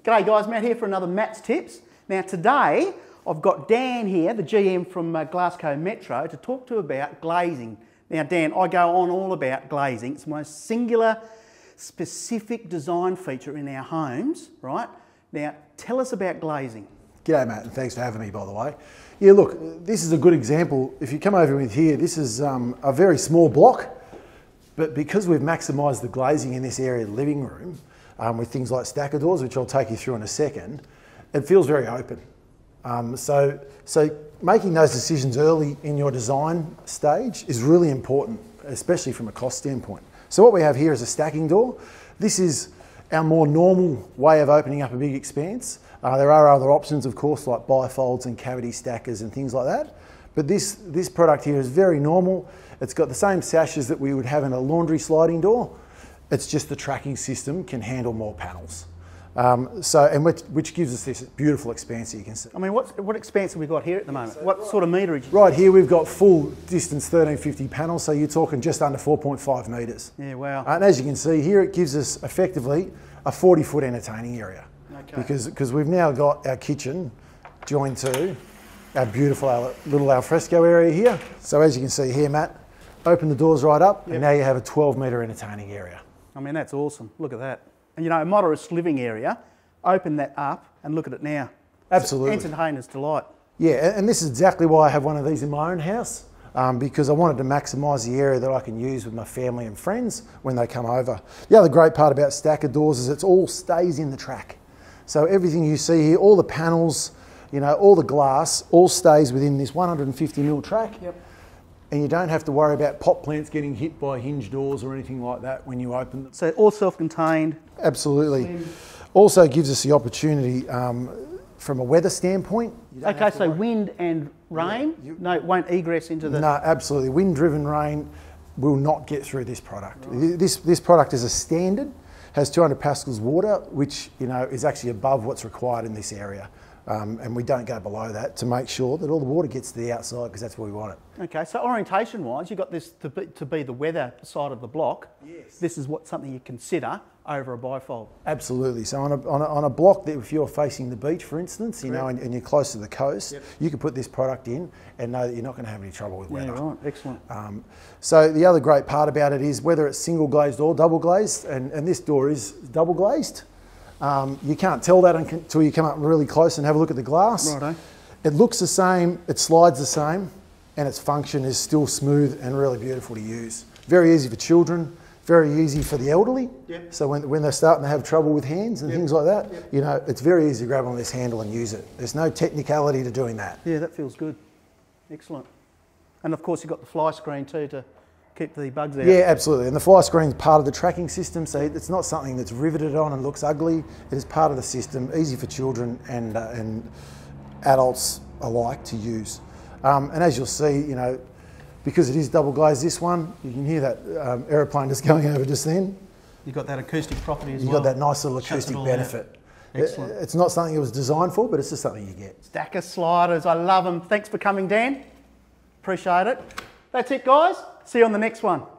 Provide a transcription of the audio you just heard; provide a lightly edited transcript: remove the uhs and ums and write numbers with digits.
G'day guys, Matt here for another Matt's Tips. Now today I've got Dan here, the GM from Glasgow Metro, to talk to about glazing. Now Dan, I go on all about glazing. It's the most singular, specific design feature in our homes, right? Now tell us about glazing. G'day Matt, and thanks for having me, by the way. Yeah, look, this is a good example. If you come over with here, this is a very small block, but because we've maximised the glazing in this area of the living room, with things like stacker doors, which I'll take you through in a second, it feels very open. So making those decisions early in your design stage is really important, especially from a cost standpoint. So what we have here is a stacking door. This is our more normal way of opening up a big expanse. There are other options, of course, like bifolds and cavity stackers and things like that. But this product here is very normal. It's got the same sashes that we would have in a laundry sliding door. It's just the tracking system can handle more panels. Which gives us this beautiful expanse that you can see. I mean, what expanse have we got here at the moment? What sort of meterage? Right here we've got full distance 1350 panels, so you're talking just under 4.5 metres. Yeah, wow. And as you can see here, it gives us effectively a 40-foot entertaining area. Okay. Because we've now got our kitchen joined to our beautiful little alfresco area here. So as you can see here, Matt, open the doors right up, and now you have a 12-metre entertaining area. I mean, that's awesome. Look at that. And you know, a moderate living area, open that up and look at it now. Absolutely. It's entertainer's delight. Yeah, and this is exactly why I have one of these in my own house, because I wanted to maximise the area that I can use with my family and friends when they come over. The other great part about stacker doors is it all stays in the track. So everything you see here, all the panels, you know, all the glass, all stays within this 150mm track. Yep. And you don't have to worry about pot plants getting hit by hinge doors or anything like that when you open them. So all self-contained. Absolutely. Also gives us the opportunity from a weather standpoint. Okay, so wind and rain, no, it won't egress into the... No, absolutely. Wind-driven rain will not get through this product. Right. This product is a standard, has 200 pascals water, which is actually above what's required in this area. And we don't go below that to make sure that all the water gets to the outside, because that's where we want it. Okay, so orientation-wise, you've got this to be the weather side of the block. Yes. This is something you consider over a bifold. Absolutely. So on a block that if you're facing the beach, for instance, and you're close to the coast, you can put this product in and know that you're not going to have any trouble with weather. Yeah, right. Excellent. So the other great part about it is whether it's single glazed or double glazed, and this door is double glazed. You can't tell that until you come up really close and have a look at the glass. Righto. It looks the same, it slides the same, and its function is still smooth and really beautiful to use. Very easy for children, very easy for the elderly. Yep. So when they're starting to have trouble with hands and things like that, it's very easy to grab on this handle and use it. There's no technicality to doing that. Yeah, that feels good. Excellent. And of course you've got the fly screen too to keep the bugs out. Yeah, absolutely. And the fly screen is part of the tracking system, so it's not something that's riveted on and looks ugly. It is part of the system, easy for children and adults alike to use. And as you'll see, because it is double glazed, this one, you can hear that aeroplane just going over just then. You've got that acoustic property as well. You've got that nice little acoustic benefit. Excellent. It's not something it was designed for, but it's just something you get. Stacker sliders, I love them. Thanks for coming, Dan. Appreciate it. That's it, guys. See you on the next one.